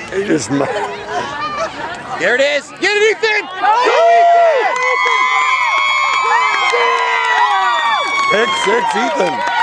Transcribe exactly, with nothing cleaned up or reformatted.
He just not. There it is. Get it, Ethan! Go, Pick six, Ethan.